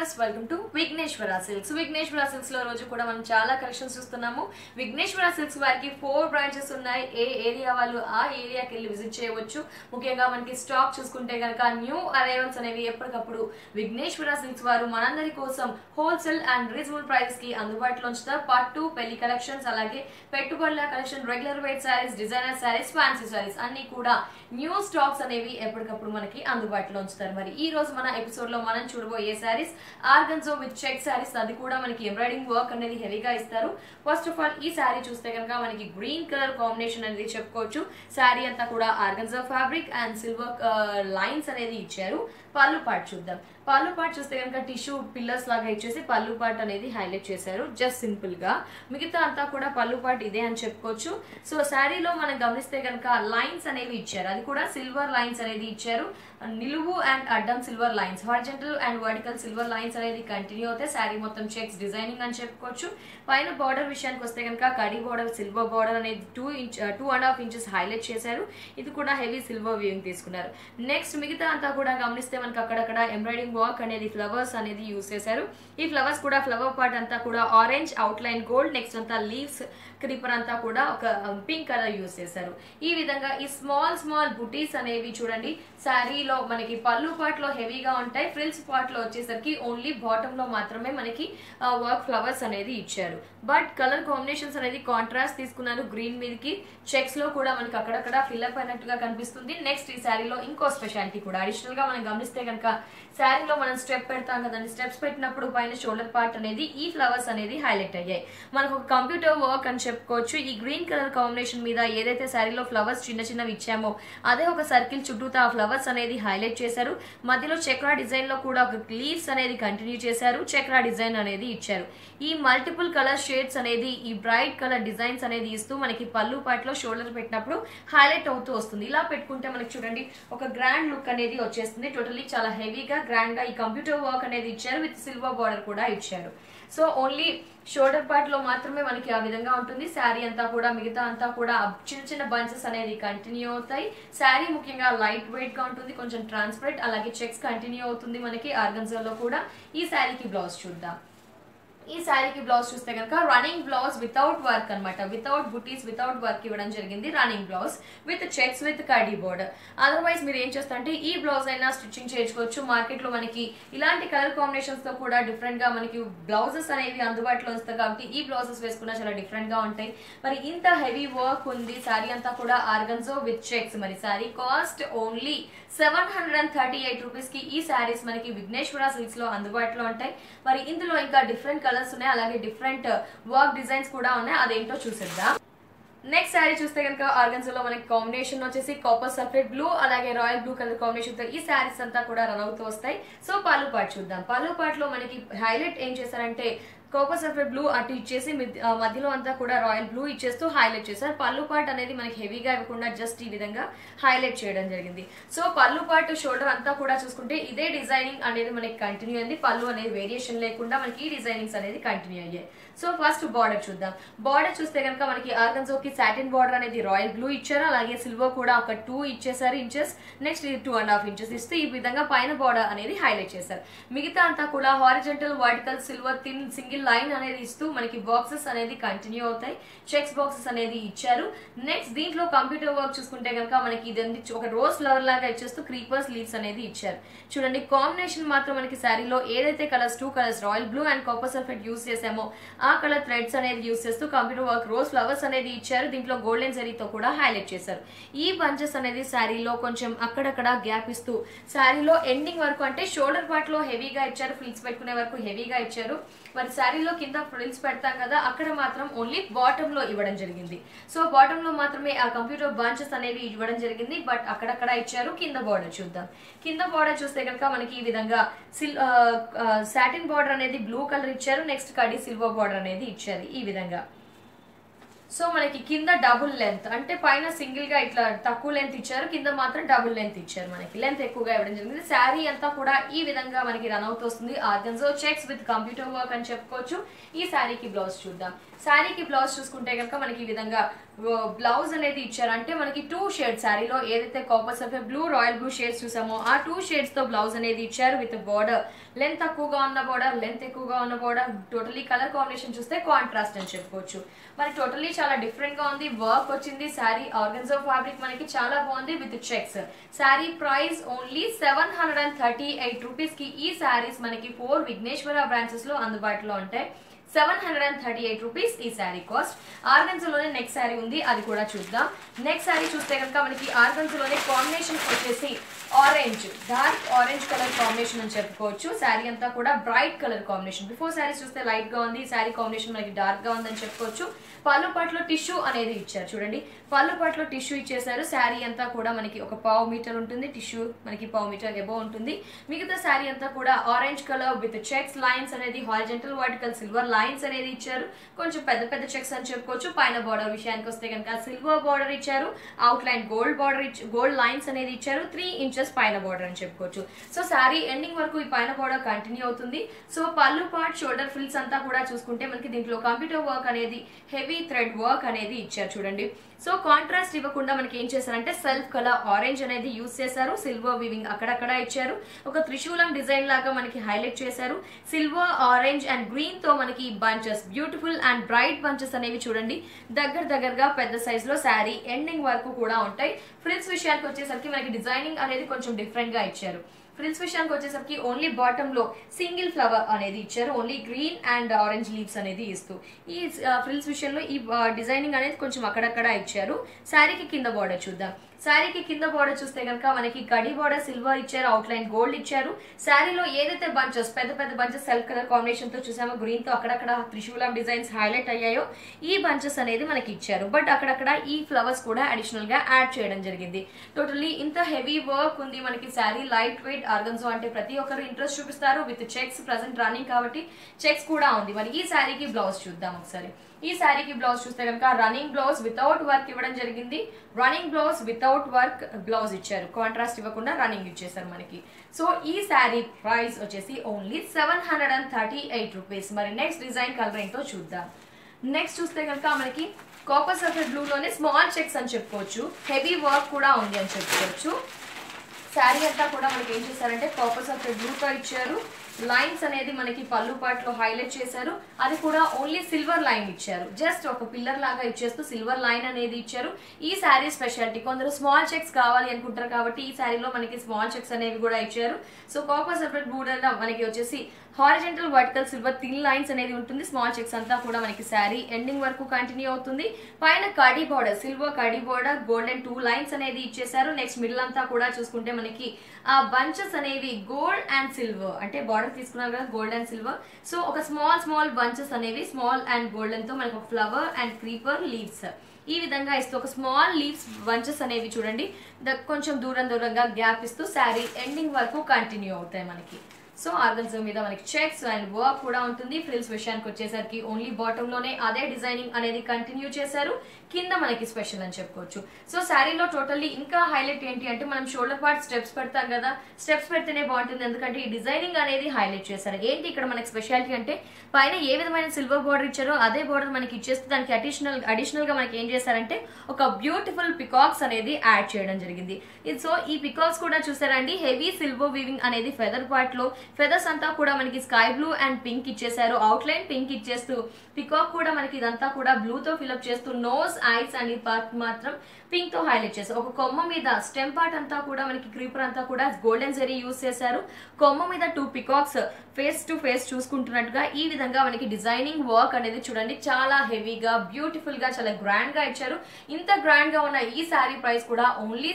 Welcome to Vighneshwara silks. Vighneshwara silks లో రోజు కూడా మనం చాలా కలెక్షన్స్ చూస్తున్నాము. విఘ్నేశ్వర సిల్క్స్ వారికి 4 బ్రాంచెస్ ఉన్నాయి. ఏ ఏరియా వాళ్ళు ఆ ఏరియాకి వెళ్ళి విజిట్ చేయవచ్చు. ముఖ్యంగా మనకి స్టాక్ చూసుకుంటే కనుక న్యూ అరైవల్స్ అనేవి ఎప్పటికప్పుడు విఘ్నేశ్వర సిల్క్స్ వారు మనందరి కోసం హోల్సేల్ అండ్ రీజనబుల్ ప్రైస్ కి అందుబాటులో ఉంచుతారు. పట్టు పెళ్లి కలెక్షన్స్, అలాగే పెట్టుబడుల collection, regular weight saris, designer saris, fancy saris అన్ని కూడా న్యూ స్టాక్స్ అనేవి ఎప్పటికప్పుడు మనకి అందుబాటులో ఉంచుతారు. మరి ఈ రోజు మన ఎపిసోడ్ లో మనం చూడబోయే saris organza with check saris. అది కూడా మనకి ఎంబ్రాయిడింగ్ వర్క్ అనేది హెవీగా ఇస్తారు. ఫస్ట్ ఆఫ్ ఆల్ ఈ సారీ చూస్తే కనుక మనకి గ్రీన్ కలర్ కాంబినేషన్ అనేది చెప్పుకోవచ్చు. సారీ అంతా కూడా organza fabric and silver lines అనేది ఇచ్చారు. పళ్ళు పార్ట్ చూద్దాం. పళ్ళు పార్ట్ చూస్తే కనుక టిష్యూ పిల్లర్స్ లాగా ఇచ్చేసి పళ్ళు పార్ట్ అనేది హైలైట్ చేశారు జస్ట్ సింపుల్ గా. మిగతా అంతా కూడా పళ్ళు పార్ట్ ఇదే అని చెప్పుకోవచ్చు. సో శారీలో మనం గమనిస్తే కనుక లైన్స్ అనేవి ఇచ్చారు. అది కూడా సిల్వర్ లైన్స్ అనేది ఇచ్చారు. నిలువు అండ్ అడ్డం silver lines, horizontal and vertical silver lines అనేది కంటిన్యూ అవుతాయి. శారీ మొత్తం చెక్స్ డిజైనింగ్ అని చెప్పుకోవచ్చు. పైన బార్డర్ విషయానికి వస్తే కనుక కడి బార్డర్, సిల్వర్ బార్డర్ అనేది 2.5 ఇంచెస్ హైలైట్ చేశారు. ఇది కూడా హెవీ సిల్వర్ వీవింగ్ తీసుకున్నారు. నెక్స్ట్ మిగతా అంతా కూడా గమనిస్తే మనకి అక్కడక్కడ ఎంబ్రాయిడింగ్ వర్క్ అనేది ఫ్లవర్స్ అనేది యూజ్ చేశారు. ఈ ఫ్లవర్స్ కూడా ఫ్లవర్ పార్ట్ అంతా కూడా orange, outline gold, next అంతా లీవ్స్, క్రీపర్ అంతా కూడా ఒక పింక్ కలర్ యూజ్ చేశారు. ఈ విధంగా ఈ స్మాల్ బుటీస్ అనేవి చూడండి శారీలో మనకి పళ్ళు పార్ట్ లో హెవీగా ఉంటాయి. ఫ్రిల్స్ పార్ట్ లో వచ్చేసరికి ఓన్లీ బాటమ్ లో మాత్రమే మనకి వర్క్ ఫ్లవర్స్ అనేది ఇచ్చారు. బట్ కలర్ కాంబినేషన్స్ అనేది కాంట్రాస్ట్ తీసుకున్నారు. గ్రీన్ మీదకి చెక్స్ లో కూడా మనకి అక్కడక్కడ ఫిల్అప్ అయినట్టుగా కనిపిస్తుంది. నెక్స్ట్ ఈ శారీలో ఇంకో స్పెషాలిటీ కూడా అడిషనల్ గా మనం గమనిస్తే కనుక శారీలో మనం స్టెప్ పెడతాం కదండి. స్టెప్స్ పెట్టినప్పుడు పైన షోల్డర్ పార్ట్ అనేది ఈ ఫ్లవర్స్ అనేది హైలైట్ అయ్యాయి. మనకు ఒక కంప్యూటర్ వర్క్ అని చెప్పుకోవచ్చు. ఈ గ్రీన్ కలర్ కాంబినేషన్ మీద ఏదైతే శారీలో ఫ్లవర్స్ చిన్నవి ఇచ్చామో అదే ఒక సర్కిల్ చుట్టూతా ఆ ఫ్లవర్స్ అనేది హైలైట్ చేశారు. మధ్యలో చక్రా డిజైన్ లో కూడా ఒక లీవ్స్ అనేది కంటిన్యూ చేశారు. చక్రా డిజైన్ అనేది ఇచ్చారు. ఈ మల్టిపుల్ కలర్ షేడ్స్ అనేది ఈ బ్రైట్ కలర్ డిజైన్స్ అనేది ఇస్తూ మనకి పళ్ళు పార్ట్ లో షోల్డర్ పెట్టినప్పుడు హైలైట్ అవుతూ వస్తుంది. ఇలా పెట్టుకుంటే మనకి చూడండి ఒక గ్రాండ్ లుక్ అనేది వచ్చేస్తుంది. టోటల్లీ చాలా హెవీగా గ్రాండ్ గా ఈ కంప్యూటర్ వర్క్ అనేది ఇచ్చారు. విత్ సిల్వర్ బార్డర్ కూడా ఇచ్చారు. సో ఓన్లీ షోల్డర్ పార్ట్ లో మాత్రమే మనకి ఆ విధంగా ఉంటుంది. శారీ అంతా కూడా మిగతా అంతా కూడా చిన్న బంచెస్ అనేది కంటిన్యూ అవుతాయి. శారీ ముఖ్యంగా లైట్ వెయిట్ గా ఉంటుంది, కొంచెం ట్రాన్స్పరెంట్, అలాగే చెక్స్ కంటిన్యూ అవుతుంది మనకి ఆర్గన్జాలో కూడా. ఈ శారీకి బ్లౌజ్ చూద్దాం. ఈ శారీకి బ్లౌజ్ చూస్తే కనుక రన్నింగ్ బ్లౌజ్ వితౌట్ వర్క్ అనమాట. వితౌట్ బుటీస్, వితౌట్ వర్క్ ఇవ్వడం జరిగింది. Running blouse with checks with కడీ బోర్డర్. అదర్వైజ్ మీరు ఏం చేస్తారంటే ఈ బ్లౌజ్ అయినా స్టిచ్చింగ్ చేయించుకోవచ్చు. మార్కెట్ లో మనకి ఇలాంటి కలర్ కాంబినేషన్స్ తో కూడా డిఫరెంట్ గా మనకి బ్లౌజెస్ అనేవి అందుబాటులో వస్తాయి. కాబట్టి ఈ బ్లౌజెస్ వేసుకున్నా చాలా డిఫరెంట్ గా ఉంటాయి. మరి ఇంత హెవీ వర్క్ ఉంది. శారీ అంతా కూడా ఆర్గన్జో విత్ చెక్స్. మరి శారీ కాస్ట్ ఓన్లీ 738 రూపీస్ కి ఈ శారీస్ మనకి విఘ్నేశ్వర సిల్క్స్ లో అందుబాటులో ఉంటాయి. మరి ఇందులో ఇంకా డిఫరెంట్ కలర్స్ ఉన్నాయి, అలాగే డిఫరెంట్ వర్క్ డిజైన్స్ కూడా ఉన్నాయి. అదేంటో చూసేద్దాం. నెక్స్ట్ శారీ చూస్తే కనుక ఆర్గన్జోలో మనకి కాంబినేషన్ వచ్చేసి కాపర్ సల్ఫేట్ బ్లూ, అలాగే రాయల్ బ్లూ కలర్ కాంబినేషన్ తో ఈ శారీస్ అంతా కూడా రన్ అవుతూ వస్తాయి. సో పళ్ళు పార్ట్ చూద్దాం. పళ్ళు పార్ట్ లో మనకి హైలైట్ ఏం చేశారంటే కాపర్ సల్ఫేట్ బ్లూ అటు ఇచ్చేసి మధ్యలో అంతా కూడా రాయల్ బ్లూ ఇచ్చేస్తూ హైలైట్ చేశారు. పళ్ళు పార్ట్ అనేది మనకి హెవీగా ఇవ్వకుండా జస్ట్ ఈ విధంగా హైలైట్ చేయడం జరిగింది. సో పళ్ళు పార్ట్ షోల్డర్ అంతా కూడా చూసుకుంటే ఇదే డిజైనింగ్ అనేది మనకి కంటిన్యూ అయింది. పళ్ళు అనేది వేరియేషన్ లేకుండా మనకి ఈ డిజైనింగ్స్ అనేది కంటిన్యూ అయ్యాయి. సో ఫస్ట్ బార్డర్ చూద్దాం. బార్డర్ చూస్తే కనుక మనకి ఆర్గన్జోకి సాటిన్ బార్డర్ అనేది రాయల్ బ్లూ ఇచ్చారు. అలాగే సిల్వర్ కూడా ఒక 2 ఇచ్చేసారు ఇంచెస్. నెక్స్ట్ ఇది 2.5 ఇంచెస్ ఇస్తూ ఈ విధంగా పైన బార్డర్ అనేది హైలైట్ చేశారు. మిగతా అంతా కూడా horizontal, vertical, silver thin single line అనేది ఇస్తూ మనకి బాక్సెస్ అనేది కంటిన్యూ అవుతాయి. చెక్స్ బాక్సెస్ అనేది ఇచ్చారు. నెక్స్ట్ దీంట్లో కంప్యూటర్ వర్క్ చూసుకుంటే కనుక మనకి ఇది ఒక రోజ్ ఫ్లవర్ లాగా ఇచ్చేస్తూ క్రీపర్స్, లీవ్స్ అనేది ఇచ్చారు. చూడండి కాంబినేషన్ మాత్రం మనకి శారీలో ఏదైతే colours 2 colours royal blue and copper sulphate use చేసామో ఆ కలర్ థ్రెడ్స్ అనేది యూస్ చేస్తూ కంప్యూటర్ వర్క్ రోజ్ ఫ్లవర్స్ అనేది ఇచ్చారు. దీంట్లో గోల్డెన్ జరీతో కూడా హైలైట్ చేశారు. ఈ బంచెస్ అనేది శారీలో కొంచెం అక్కడక్కడ గ్యాప్ ఇస్తూ శారీలో ఎండింగ్ వరకు అంటే షోల్డర్ పార్ట్ లో హెవీగా ఇచ్చారు. ఫ్రిల్స్ పెట్టుకునే వరకు హెవీగా ఇచ్చారు. మరి శారీలో కింద ఫ్రిల్స్ పెడతాం కదా అక్కడ మాత్రం ఓన్లీ బాటమ్ లో ఇవ్వడం జరిగింది. సో బాటమ్ లో మాత్రమే ఆ కంప్యూటర్ బంచెస్ అనేవి ఇవ్వడం జరిగింది. బట్ అక్కడక్కడ ఇచ్చారు. కింద బార్డర్ చూద్దాం. కింద బార్డర్ చూస్తే కనుక మనకి ఈ విధంగా సాటిన్ బార్డర్ అనేది బ్లూ కలర్ ఇచ్చారు. నెక్స్ట్ కడి సిల్వర్ బార్డర్ అనేది ఇచ్చారు ఈ విధంగా. సో మనకి కింద డబుల్ లెంత్, అంటే పైన సింగిల్ గా ఇట్లా తక్కువ లెంత్ ఇచ్చారు, కింద మాత్రం డబుల్ లెంత్ ఇచ్చారు, మనకి లెంత్ ఎక్కువగా ఇవ్వడం జరిగింది. శారీ అంతా కూడా ఈ విధంగా మనకి రన్ అవుతూ వస్తుంది. Organza checks with computer work అని చెప్పుకోవచ్చు. ఈ శారీకి బ్లౌజ్ చూద్దాం. శారీకి బ్లౌజ్ చూసుకుంటే కనుక మనకి ఈ విధంగా బ్లౌజ్ అనేది ఇచ్చారు. అంటే మనకి 2 షేడ్స్, శారీలో ఏదైతే copper sulphate blue, royal blue shades చూసామో ఆ 2 షేడ్స్ తో బ్లౌజ్ అనేది ఇచ్చారు విత్ బోర్డర్. లెంత్ తక్కువగా ఉన్న బోర్డర్, లెంత్ ఎక్కువగా ఉన్న బోర్డర్, టోటలీ కలర్ కాంబినేషన్ చూస్తే కాంట్రాస్ట్ అని చెప్పుకోవచ్చు. మనకి టోటలీ చాలా డిఫరెంట్ గా ఉంది. వర్క్ వచ్చింది. శారీ ఆర్గన్జో ఫ్యాబ్రిక్ మనకి చాలా బాగుంది with checks. Sari price only 738 rupees కి ఈ శారీస్ మనకి 4 విఘ్నేశ్వర బ్రాంచెస్ లో అందుబాటులో ఉంటాయి. 738 రూపీస్ ఈ శారీ కాస్ట్. ఆర్గన్జోలోనే నెక్స్ట్ శారీ ఉంది, అది కూడా చూద్దాం. నెక్స్ట్ శారీ చూస్తే కనుక మనకి ఆర్గన్జోలోనే కాంబినేషన్ వచ్చేసి orange, dark orange colour combination అని చెప్పుకోవచ్చు. శారీ అంతా కూడా bright colour combination. Before sari చూస్తే లైట్ గా ఉంది, శారీ కాంబినేషన్ మనకి డార్క్ గా ఉందని చెప్పుకోవచ్చు. పళ్ళు పట్లో టిష్యూ అనేది ఇచ్చారు. చూడండి, పళ్ళు పట్లో టిష్యూ ఇచ్చేసారు. శారీ అంతా కూడా మనకి ఒక 1/2 మీటర్ ఉంటుంది. టిష్యూ మనకి 1/2 మీటర్ ఎబో ఉంటుంది. మిగతా శారీ అంతా కూడా orange colour with checks lines అనేది హారిజంటల్ వర్టికల్ సిల్వర్ లైన్స్ అనేది ఇచ్చారు. కొంచెం పెద్ద పెద్ద చెక్స్ అని చెప్పుకోవచ్చు. పైన బార్డర్ విషయానికి వస్తే కనుక సిల్వర్ బార్డర్ ఇచ్చారు. Outline gold border, gold lines అనేది ఇచ్చారు. 3 ఇంచెస్ పైన బార్డర్ అని చెప్పుకోవచ్చు. సో శారీ ఎండింగ్ వరకు ఈ పైన బార్డర్ కంటిన్యూ అవుతుంది. సో పళ్ళు పార్ట్, షోల్డర్ ఫ్రిల్స్ అంతా కూడా చూసుకుంటే మనకి దీంట్లో కంప్యూటర్ వర్క్ అనేది, హెవీ థ్రెడ్ వర్క్ అనేది ఇచ్చారు. చూడండి, సో కాంట్రాస్ట్ ఇవ్వకుండా మనకి ఏం చేశారంటే సెల్ఫ్ కలర్ ఆరెంజ్ అనేది యూజ్ చేశారు. సిల్వర్ వీవింగ్ అక్కడక్కడ ఇచ్చారు. ఒక త్రిశూలం డిజైన్ లాగా మనకి హైలైట్ చేశారు. సిల్వర్, ఆరెంజ్ అండ్ గ్రీన్ తో మనకి bunches, beautiful and bright bunches అనేవి చూడండి దగ్గరగా పెద్ద సైజ్ లో శారీ ఎండింగ్ వరకు కూడా ఉంటాయి. ఫ్రిల్స్ విషయానికి వచ్చేసరికి మనకి డిజైనింగ్ అనేది కొంచెం డిఫరెంట్ గా ఇచ్చారు. ఫ్రిల్స్ విషయానికి వచ్చేసరికి ఓన్లీ బాటమ్ లో సింగిల్ ఫ్లవర్ అనేది ఇచ్చారు. Only green and orange leaves అనేది ఇస్తూ ఈ ఫ్రిల్స్ విషయంలో ఈ డిజైనింగ్ అనేది కొంచెం అక్కడక్కడ ఇచ్చారు. శారీకి కింద బార్డర్ చూద్దాం. శారీకి కింద బార్డర్ చూస్తే కనుక మనకి కడి బార్డర్ సిల్వర్ ఇచ్చారు, అవుట్ లైన్ గోల్డ్ ఇచ్చారు. శారీలో ఏదైతే బంచెస్, పెద్ద పెద్ద బంచెస్ సెల్ఫ్ కలర్ కాంబినేషన్ తో చూసామో, గ్రీన్ తో అక్కడక్కడ త్రిశూలం డిజైన్స్ హైలైట్ అయ్యాయో ఈ బంచెస్ అనేది మనకి ఇచ్చారు. బట్ అక్కడక్కడ ఈ ఫ్లవర్స్ కూడా అడిషనల్ గా యాడ్ చేయడం జరిగింది. టోటల్లీ ఇంత హెవీ వర్క్ ఉంది మనకి. శారీ లైట్ వెయిట్ ఆర్గన్జో అంటే ప్రతి ఒక్కరు ఇంట్రెస్ట్ చూపిస్తారు. విత్ చెక్స్ ప్రెసెంట్ రన్నింగ్ కాబట్టి చెక్స్ కూడా ఉంది. మరి ఈ శారీకి బ్లౌజ్ చూద్దాం ఒకసారి. ఈ శారీకి బ్లౌజ్ చూస్తే కనుక రన్నింగ్ బ్లౌజ్ వితౌట్ వర్క్ ఇవ్వడం జరిగింది. Running blouse without work blouse ఇచ్చారు. కాంట్రాస్ట్ ఇవ్వకుండా రన్నింగ్ ఇచ్చేసారు మనకి. సో ఈ శారీ ప్రైస్ వచ్చేసి ఓన్లీ 738 రూపీస్. మరి నెక్స్ట్ డిజైన్ కలర్ ఏంటో చూద్దాం. నెక్స్ట్ చూస్తే కనుక మనకి కాపర్ సల్ఫేట్ బ్లూ లోనే స్మాల్ చెక్స్ అని చెప్పుకోవచ్చు. హెవీ వర్క్ కూడా ఉంది అని చెప్పుకోవచ్చు. శారీ అంతా కూడా మనకి ఏం చేశారంటే కాపర్ సల్ఫేట్ బ్లూ తో ఇచ్చారు. లైన్స్ అనేది మనకి పళ్ళు పార్ట్ లో హైలైట్ చేశారు. అది కూడా ఓన్లీ సిల్వర్ లైన్ ఇచ్చారు. జస్ట్ ఒక పిల్లర్ లాగా ఇచ్చేస్తూ సిల్వర్ లైన్ అనేది ఇచ్చారు. ఈ శారీ స్పెషాలిటీ. కొందరు స్మాల్ చెక్స్ కావాలి అనుకుంటారు కాబట్టి ఈ శారీలో మనకి స్మాల్ చెక్స్ అనేవి కూడా ఇచ్చారు. సో కాపర్ సల్ఫేట్ బ్లూ మనకి వచ్చేసి horizontal vertical silver thin lines అనేది ఉంటుంది. స్మాల్ చెక్స్ అంతా కూడా మనకి శారీ ఎండింగ్ వరకు కంటిన్యూ అవుతుంది. పైన కడి బోర్డర్, సిల్వర్ కడి బోర్డర్, గోల్డెన్ 2 లైన్స్ అనేది ఇచ్చేసారు. నెక్స్ట్ మిడిల్ అంతా కూడా చూసుకుంటే మనకి ఆ బంచెస్ అనేవి గోల్డ్ అండ్ సిల్వర్, అంటే బార్డర్ తీసుకున్నారు కదా గోల్డ్ అండ్ సిల్వర్. సో ఒక స్మాల్ బంచెస్ అనేవి స్మాల్ అండ్ గోల్డెన్ తో మనకి ఒక ఫ్లవర్ అండ్ క్రీపర్ లీవ్స్ ఈ విధంగా ఇస్తూ ఒక స్మాల్ లీవ్స్ బంచెస్ అనేవి చూడండి కొంచెం దూరంగా గ్యాప్ ఇస్తూ శారీ ఎండింగ్ వరకు కంటిన్యూ అవుతాయి మనకి. సో ఆర్గన్జో మీద మనకి చెక్స్ అండ్ వర్క్ కూడా ఉంటుంది. ఫ్రిల్స్ విషయానికి వచ్చేసరికి ఓన్లీ బాటమ్ లోనే అదే డిజైనింగ్ అనేది కంటిన్యూ చేశారు. కింద మనకి స్పెషల్ అని చెప్పుకోవచ్చు. సో శారీలో టోటల్లీ ఇంకా హైలైట్ ఏంటి అంటే మనం షోల్డర్ పార్ట్ స్టెప్స్ పెడతాం కదా, స్టెప్స్ పెడితేనే బాగుంటుంది. ఎందుకంటే ఈ డిజైనింగ్ అనేది హైలైట్ చేశారు. ఏంటి ఇక్కడ మనకి స్పెషాలిటీ అంటే పైన ఏ విధమైన సిల్వర్ బార్డర్ ఇచ్చారో అదే బార్డర్ మనకి ఇచ్చేస్తే దానికి అడిషనల్ గా మనకి ఏం చేశారంటే ఒక బ్యూటిఫుల్ పికాక్స్ అనేది యాడ్ చేయడం జరిగింది. సో ఈ పికాక్స్ కూడా చూసారండి హెవీ సిల్వర్ వీవింగ్ అనేది ఫెదర్ పార్ట్ లో, ఫెదర్స్ అంతా కూడా మనకి స్కై బ్లూ అండ్ పింక్ ఇచ్చేసారు. అవుట్ లైన్ పింక్ ఇచ్చేస్తూ పికాక్ కూడా మనకి ఇదంతా కూడా బ్లూ తో ఫిల్అప్ చేస్తూ నోస్, ఐస్ అండ్ ఈ పార్ట్ మాత్రం పింక్ తో హైలైట్ చేశారు. ఒక కొమ్మ మీద స్టెమ్ పార్ట్ అంతా కూడా మనకి క్రీపర్ అంతా కూడా గోల్డెన్ జరీ యూజ్ చేశారు. కొమ్మ మీద 2 పికాక్స్ ఫేస్ టు ఫేస్ చూసుకుంటున్నట్టుగా ఈ విధంగా మనకి డిజైనింగ్ వర్క్ అనేది చూడండి చాలా హెవీగా, బ్యూటిఫుల్ గా, చాలా గ్రాండ్ గా ఇచ్చారు. ఇంత గ్రాండ్ గా ఉన్న ఈ శారీ ప్రైస్ కూడా ఓన్లీ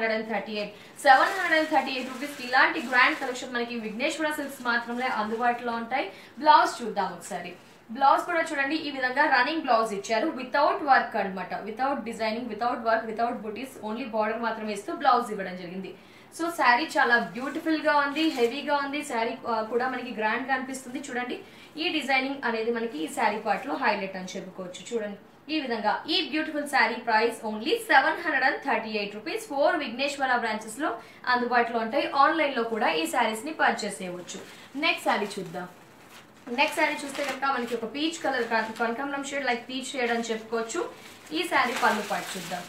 738 రూపీస్. ఇలాంటి గ్రాండ్ కలెక్షన్ మనకి విఘ్నేశ్వర సిల్క్స్ మాత్రమే అందుబాటులో ఉంటాయి. బ్లౌజ్ చూద్దాం ఒకసారి. బ్లౌజ్ కూడా చూడండి ఈ విధంగా రన్నింగ్ బ్లౌజ్ ఇచ్చారు వితౌట్ వర్క్ అన్నమాట. Without designing, without work, without butis, only border మాత్రమే ఇస్తూ బ్లౌజ్ ఇవ్వడం జరిగింది. సో శారీ చాలా బ్యూటిఫుల్ గా ఉంది, హెవీగా ఉంది. శారీ కూడా మనకి గ్రాండ్ గా అనిపిస్తుంది. చూడండి ఈ డిజైనింగ్ అనేది మనకి ఈ శారీ పార్ట్ లో హైలైట్ అని చెప్పుకోవచ్చు. చూడండి ఈ విధంగా ఈ beautiful sari price only 738 rupees. 4 Vighneshwara branches లో అందుబాటులో ఉంటాయి. ఆన్లైన్ లో కూడా ఈ శారీస్ ని పర్చేస్ చేయవచ్చు. నెక్స్ట్ శారీ చూద్దాం. నెక్స్ట్ శారీ చూస్తే కనుక మనకి ఒక పీచ్ కలర్ కనకాంబరం షేడ్, లైక్ పీచ్ షేడ్ అని చెప్పుకోవచ్చు. ఈ శారీ పళ్ళు పాటు చూద్దాం.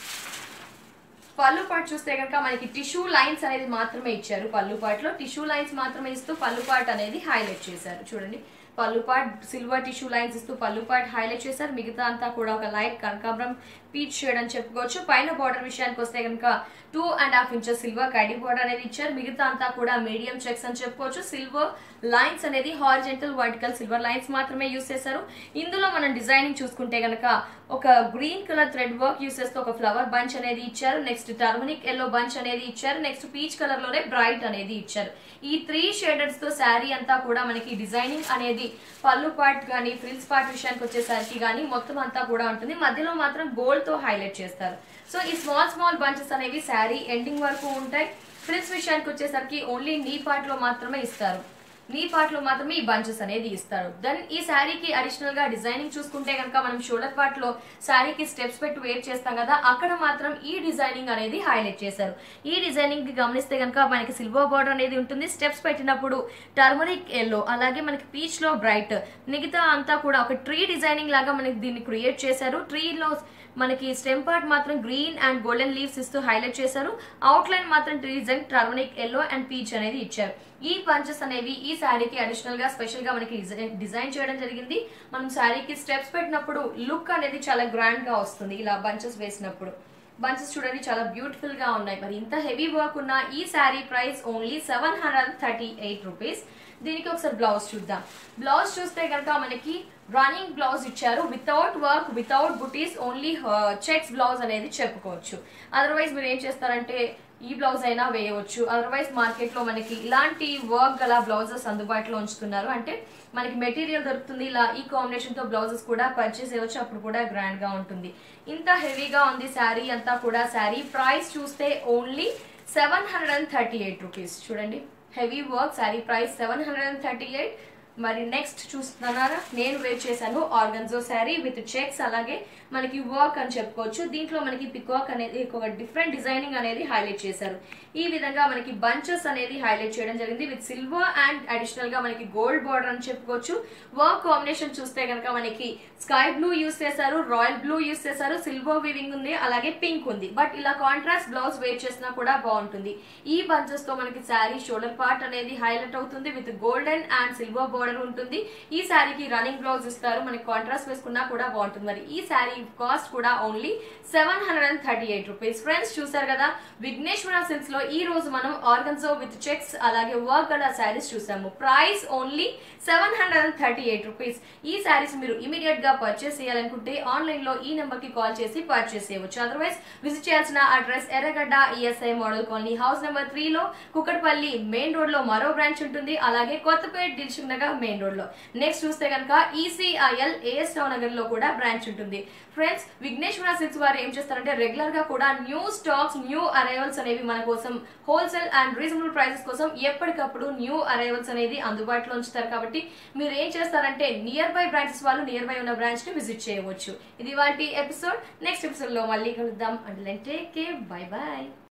పళ్ళు పాటు చూస్తే కనుక మనకి టిష్యూ లైన్స్ అనేది మాత్రమే ఇచ్చారు. పళ్ళు పాటులో టిష్యూ లైన్స్ మాత్రమే ఇస్తూ పళ్ళు పాటు అనేది హైలైట్ చేశారు. చూడండి, పళ్ళు పాట్ సిల్వర్ టిష్యూ లైన్స్ ఇస్తూ పళ్ళు పాట్ హైలైట్ చేశారు. మిగతా అంతా కూడా ఒక లైట్ కనకాంబరం పీచ్ షేడ్ అని చెప్పుకోవచ్చు. పైన బార్డర్ విషయానికి వస్తే కనుక 2.5 ఇంచెస్ సిల్వర్ కైడీ బార్డర్ అనేది ఇచ్చారు. మిగతా అంతా కూడా మీడియం చెక్స్ అని చెప్పుకోవచ్చు. సిల్వర్ లైన్స్ అనేది హారిజెంటల్ వర్టికల్ సిల్వర్ లైన్స్ మాత్రమే యూస్ చేశారు. ఇందులో మనం డిజైనింగ్ చూసుకుంటే కనుక ఒక green colour thread work use చేస్తూ ఒక ఫ్లవర్ బంచ్ అనేది ఇచ్చారు. నెక్స్ట్ టర్మరిక్ ఎల్లో బంచ్ అనేది ఇచ్చారు. నెక్స్ట్ పీచ్ కలర్ లోనే బ్రైట్ అనేది ఇచ్చారు. ఈ 3 షేడర్స్ తో శారీ అంతా కూడా మనకి డిజైనింగ్ అనేది పళ్ళు పార్ట్ గానీ ఫ్రిల్స్ పార్ట్ విషయానికి వచ్చేసరికి గానీ మొత్తం అంతా కూడా ఉంటుంది. మధ్యలో మాత్రం గోల్డ్ తో హైలైట్ చేస్తారు. సో ఈ స్మాల్ బంచెస్ అనేవి శారీ ఎండింగ్ వరకు ఉంటాయి. ఫ్రిల్స్ విషయానికి వచ్చేసరికి ఓన్లీ నీ పార్ట్ లో మాత్రమే ఇస్తారు. నీ పార్ట్ లో మాత్రమే ఈ బంచెస్ అనేది ఇస్తారు. దెన్ ఈ శారీకి అడిషనల్ గా డిజైనింగ్ చూసుకుంటే కనుక మనం షోల్డర్ పార్ట్ లో శారీకి స్టెప్స్ పెట్టి వేర్ చేస్తాం కదా, అక్కడ మాత్రం ఈ డిజైనింగ్ అనేది హైలైట్ చేశారు. ఈ డిజైనింగ్ గమనిస్తే కనుక మనకి సిల్వర్ బార్డర్ అనేది ఉంటుంది. స్టెప్స్ పెట్టినప్పుడు టర్మరిక్ ఎల్లో, అలాగే మనకి పీచ్ లో బ్రైట్, మిగతా అంతా కూడా ఒక ట్రీ డిజైనింగ్ లాగా మనకి దీన్ని క్రియేట్ చేశారు. ట్రీలో మనకి స్టెమ్ పార్ట్ మాత్రం గ్రీన్ అండ్ గోల్డెన్ లీవ్స్ ఇస్తూ హైలైట్ చేశారు. అవుట్ లైన్ మాత్రం tree design turmeric yellow and peach అనేది ఇచ్చారు. ఈ బంచెస్ అనేవి ఈ శారీకి అడిషనల్ గా స్పెషల్ గా మనకి డిజైన్ చేయడం జరిగింది. మనం శారీకి స్టెప్స్ పెట్టినప్పుడు లుక్ అనేది చాలా గ్రాండ్ గా వస్తుంది. ఇలా బంచెస్ వేసినప్పుడు బంచెస్ చూడండి చాలా బ్యూటిఫుల్ గా ఉన్నాయి. మరి ఇంత హెవీ వర్క్ ఉన్న ఈ శారీ ప్రైస్ ఓన్లీ 738 రూపీస్. దీనికి ఒకసారి బ్లౌజ్ చూద్దాం. బ్లౌజ్ చూస్తే కనుక మనకి రన్నింగ్ బ్లౌజ్ ఇచ్చారు. Without work, without butis, only checks blouse అనేది చెప్పుకోవచ్చు. అదర్వైజ్ మీరు ఏం చేస్తారంటే ఈ బ్లౌజ్ అయినా వేయవచ్చు. అదర్వైజ్ మార్కెట్ లో మనకి ఇలాంటి వర్క్ గల బ్లౌజెస్ అందుబాటులో ఉంచుతున్నారు. అంటే మనకి మెటీరియల్ దొరుకుతుంది, ఇలా ఈ కాంబినేషన్ తో బ్లౌజెస్ కూడా పర్చేస్ చేయవచ్చు. అప్పుడు కూడా గ్రాండ్ గా ఉంటుంది. ఇంత హెవీగా ఉంది శారీ అంతా కూడా. శారీ ప్రైస్ చూస్తే ఓన్లీ 738 రూపీస్. చూడండి, హెవీ వర్క్, శారీ ప్రైస్ 738. మరి నెక్స్ట్ చూస్తున్నారా, నేను వేర్ చేశాను ఆర్గన్జో శారీ విత్ చెక్స్, అలాగే మనకి వర్క్ అని చెప్పుకోవచ్చు. దీంట్లో మనకి పికాక్ అనేది ఒక డిఫరెంట్ డిజైనింగ్ అనేది హైలైట్ చేశారు. ఈ విధంగా మనకి బంచెస్ అనేది హైలైట్ చేయడం జరిగింది విత్ సిల్వర్ అండ్ అడిషనల్ గా మనకి గోల్డ్ బార్డర్ అని చెప్పుకోవచ్చు. వర్క్ కాంబినేషన్ చూస్తే కనుక మనకి స్కై బ్లూ యూస్ చేశారు, రాయల్ బ్లూ యూస్ చేశారు, సిల్వర్ వీవింగ్ ఉంది, అలాగే పింక్ ఉంది. బట్ ఇలా కాంట్రాస్ట్ బ్లౌజ్ వేర్ చేసినా కూడా బాగుంటుంది. ఈ బంచెస్ తో మనకి శారీ షోల్డర్ పార్ట్ అనేది హైలైట్ అవుతుంది with golden and silver border ఉంటుంది. ఈ శారీకి రన్నింగ్ బ్లౌజ్ ఇస్తారు. మనకి కాంట్రాస్ట్ వేసుకున్నా కూడా బాగుంటుంది. మరి ఈ శారీ కాస్ట్ కూడా ఓన్లీ 738 రూపీస్. ఫ్రెండ్స్ చూసారు కదా, విఘ్నేశ్వర సిల్క్స్ లో ఈ రోజు మనం ఆర్గన్జో విత్ చెక్స్ అలాగే వర్క్ గల శారీస్ చూసాము. Price only 738 rupees. ఈ శారీస్ మీరు ఇమీడియట్ గా పర్చేస్ చేయాలనుకుంటే ఆన్లైన్ లో ఈ నెంబర్ కి కాల్ చేసి పర్చేస్ చేయవచ్చు. అదర్వైజ్ విజిట్ చేయాల్సిన address Erragadda ESI model colony, house number 3 లో, కుకట్పల్లి మెయిన్ రోడ్ లో మరో బ్రాంచ్ ఉంటుంది. అలాగే Kothapet Dilsukhnagar main road లో. నెక్స్ట్ చూస్తే కనుక ఈసీఐఎల్ ఏఎస్ రావు నగర్ లో కూడా బ్రాంచ్ ఉంటుంది. ఫ్రెండ్స్, విఘ్నేశ్వర సిల్క్స్ వారు ఏం చేస్తారంటే రెగ్యులర్ గా కూడా న్యూ స్టాక్స్, న్యూ అరైవల్స్ అనేవి మన కోసం హోల్సేల్ అండ్ రీజనబుల్ ప్రైసెస్ కోసం ఎప్పటికప్పుడు న్యూ అరైవల్స్ అనేది అందుబాటులో ఉంచుతారు. కాబట్టి మీరు ఏం చేస్తారంటే నియర్ బై బ్రాంచెస్ వాళ్ళు నియర్ బై ఉన్న బ్రాంచ్ ని విజిట్ చేయవచ్చు. ఇది వాటి ఎపిసోడ్. నెక్స్ట్ ఎపిసోడ్ లో మళ్ళీ కలుద్దాం. Until then take care, bye by.